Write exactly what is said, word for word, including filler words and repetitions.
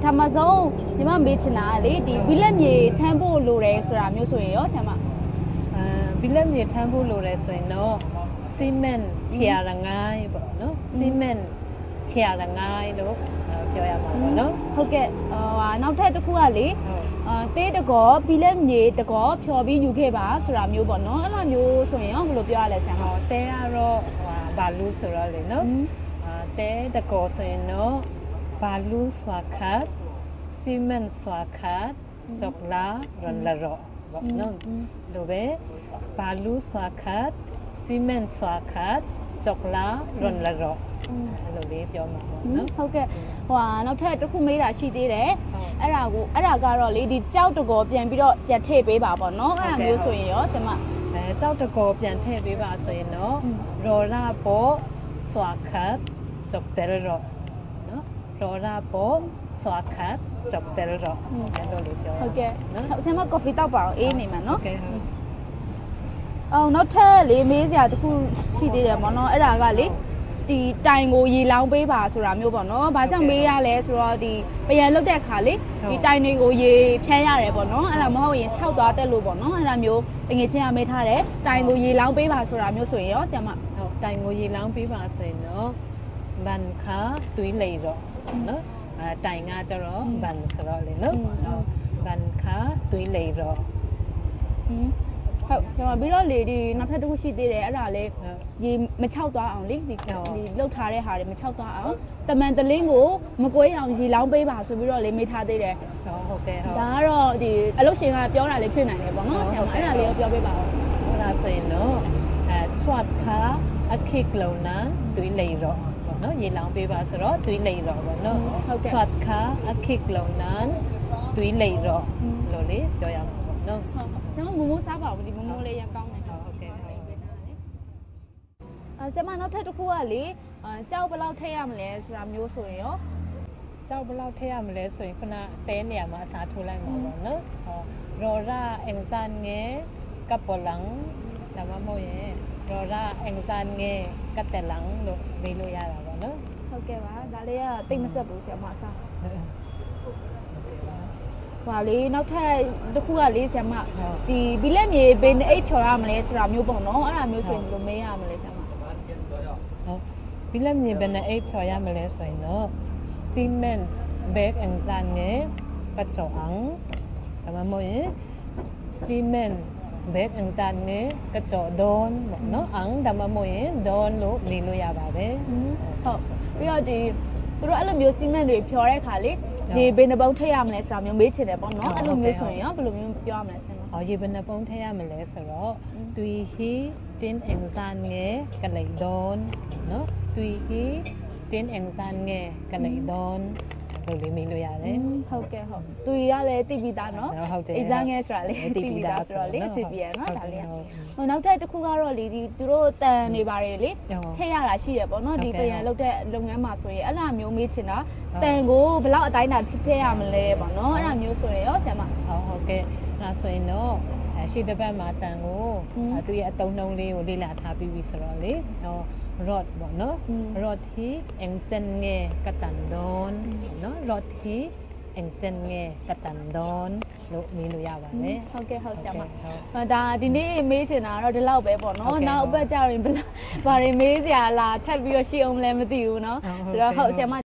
ทำมาส่งนี่มันมีชนะเลยดีบิลเลมีแทมโบโลเรสระမျိုးဆိုရင်ရောဆရာမบิลเลมีแทมโบโลเรဆိုရင်တော့ซีเมนต์เทียรง่ายပေါ့နော်ซีเมนต์เทียรง่ายလို့ပြောရမှာပေါ့နော်ဟုတ်ကဲ့ဟိုဟာနောက်ထပ်တစ်ခုကလေအာတေးတကောဘီလက်မြေတကောဖြော်ပြီးယူခဲ့ပါဆိုတာမျိုးပေါ့နော်အဲ့လိုမျိုးဆိုရင်ရောဘယ်လိုပြောရလဲဆရာမတဲကတော့ဟိုဘာလူဆိုတော့လေနော်အာတဲတကောဆိုရင်တော့ဘာလူစွာခတ်ซีเมนต์စွာခတ်จกลารันละรอပေါ့နော်လိုပဲဘာလူစွာခတ်ซีเมนต์စွာခတ်จกลารันละรอအဲ့လိုလေးပြောမှာပေါ့နော်ဟုတ်ကဲ့ဟိုဟာနောက်ထပ်တစ်ခုမေးတာရှိသေးတယ်အဲ့ဒါကိုအဲ့ဒါကတော့လေဒီကြောက်တကောပြန်ပြီးတော့ပြန်ထည့်ပေးပါပေါ့နော်အဲ့ဒါမျိုးဆိုရင်ရောဆင်မအဲကြောက်တကောပြန်ထည့်ပေးပါဆိုရင်တော့ရော်လာပေါ်စွာခတ်จกတယ်ရောနော်ရော်လာပေါ်စွာခတ်จกတယ်ရောအဲ့လိုလေးပြောဟုတ်ကဲ့ဆင်မကော်ဖီတောက်ပါအောင်အေးနေမှာနော်ဟုတ်ကဲ့ဟုတ်အော်နောက်ထပ်လေမေးစရာတစ်ခုရှိသေးတယ်ပေါ့နော်အဲ့ဒါကလေဒီတိုင်ကိုရေလောင်းပေးပါဆိုတာမျိုးပေါ့နော်။ဘာကြောင့်မေးရလဲဆိုတော့ဒီပယံလုတ်တဲ့ခါလေဒီတိုင်တွေကိုရေဖြန်းရတယ်ပေါ့နော်။အဲ့ဒါမဟုတ်ရင်ခြောက်သွားတက်လို့ပေါ့နော်။အဲ့ဒါမျိုးငွေချင်းကမေးထားတယ်။တိုင်ကိုရေလောင်းပေးပါဆိုတာမျိုးဆိုရင်ရောဆရာမဟုတ်တိုင်ကိုရေလောင်းပေးပါဆိုရင်တော့ဘန်ခါတွေးလေတော့နော်။အဲတိုင်ကကျတော့ဘန်ဆိုတော့လေနော်။ဘန်ခါတွေးလေတော့ဟုတ်ကျွန်တော်ပြီးတော့လေဒီနောက်ထပ်တစ်ခုရှိသေးတယ်အဲ့ဒါလေရေမချောက်သွားအောင်လေဒီဒီလှုပ်ထားတဲ့ဟာတွေမချောက်သွားအောင်တမန်တလင်းကိုမကွေးအောင်ရေလောင်းပေးပါဆိုပြီးတော့လေမေးထားသေးတယ်ဟုတ်ကဲ့ဟုတ်ဒါကတော့ဒီအလုပ်ရှင်ကပြောတာလေးဖြစ်နိုင်တယ်ပေါ့နော်ဆရာမအဲ့ဒါလေးကိုပြောပေးပါဦးဟုတ်လားဆိုရင်တော့အဲဆွတ်ခါအခစ်လုံနန်တွေးလေတော့ပေါ့နော်ရေလောင်းပေးပါဆိုတော့တွေးလေတော့ပေါ့နော်ဆွတ်ခါအခစ်လုံနန်တွေးလေတော့လို့လေပြောရမှာပေါ့နော်ဟုတ်ဆရာမမိုးစားပါဘူးဒီမိုးလေးရကောင်းတယ်ဟုတ်ကဲ့ဟုတ်အဲဆရာမနောက်ထပ်တစ်ခုကလေကြောက်ဘယ်လောက်ထည့်ရမလဲဆိုတာမျိုးဆိုရင်ရောကြောက်ဘယ်လောက်ထည့်ရမလဲဆိုရင်ခုနတဲနေရာမှာအစားထိုးလိုက်မှာပေါ့နော်ဟောရောရာအင်ဇန်ငယ်ကပ်ပလန်ဒါမှမဟုတ်ရင်ရောရာအင်ဇန်ငယ်ကတ်တလန်လို့မေးလို့ရတာပေါ့နော်ဟုတ်ကဲ့ပါဒါလေးကတိတ်မဆက်ဘူးဆရာမအစားပါလေနောက်ထပ်တစ်ခုကလေဆရာမဒီဘီလက်မြေဘယ်နဲ့အိတ်ဖြော်ရမလဲဆိုတာမျိုးပေါ့နော်အဲ့ဒါမျိုးဆိုရင်ဘယ်လိုမေးရမလဲဆရာမဟုတ်ဘီလက်မြေဘယ်နဲ့အိတ်ဖြော်ရမလဲဆိုရင်တော့စတီမန်ဘက်အန်ဇန်ငယ်ပတ်ချောင်းဒါမှမဟုတ်ရင်စတီမန်ဘက်အန်ဇန်ငယ်ကချောဒွန်ပေါ့နော်အန်ဒါမှမဟုတ်ရင်ဒွန်လို့နေလို့ရပါတယ်ဟုတ်ပြီးတော့ဒီသူတို့အဲ့လိုမျိုးစီမံတွေဖြော်တဲ့ခါလေရေဘယ်နှပုံးထည့်ရမလဲဆိုတာမျိုးမေးချင်တယ်ပေါ့နော်အဲ့လိုမျိုးဆိုရင်ရောဘယ်လိုမျိုးပြောရမလဲဆင်ဟောရေဘယ်နှပုံးထည့်ရမလဲဆိုတော့တွီဟီတင်းအင်ဇန်ငယ်ကလိဒွန်နော်တွီဟီတင်းအင်ဇန်ငယ်ကလိဒွန်လို့လေးမေးလို့ရတယ်ဟုတ်ကဲ့ဟုတ်သူရလည်းတိပြီးသားနော်အင်ဇန်ငယ်ဆိုတာလေတိပြီးသားဆိုတော့လေအစီပြရနော်ဒါလေးဟိုနောက်ထပ်တစ်ခုကတော့လေဒီသူတို့တန်နေပါတယ်လေထည့်ရတာရှိရပေါ့နော်ဒီပြန်လောက်တဲ့လုပ်ငန်းမှာဆိုရင်အဲ့လိုမျိုးမေးချင်တာတန်ကိုဘယ်လောက်အတိုင်းတာထည့်ရမလဲပေါ့နော်အဲ့ဒါမျိုးဆိုရင်ရောဆရာမဟုတ်ဟုတ်ကဲ့ဒါဆိုရင်တော့ရှိတဲ့ဘက်မှာတန်ကိုသူရဲ့အတုံးနှုံးလေးကိုလေ့လာထားပြီးပြီဆိုတော့လေဟောrod ပေါ့နော် rod hi engchen nge katandon နော် rod hi engchen nge katandon လို့မေးလို့ရပါတယ်ဟုတ်ကဲ့ဟုတ်ဆရာမဒါဒီနေ့မေးချင်တာတော့ဒီလောက်ပဲပေါ့နော်နောက်အပတ်ကျရင်ဘာတွေမေးစရာလားထပ်ပြီးတော့ရှိအောင်လည်းမသိဘူးเนาะဆိုတော့ဟုတ်ဆရာမ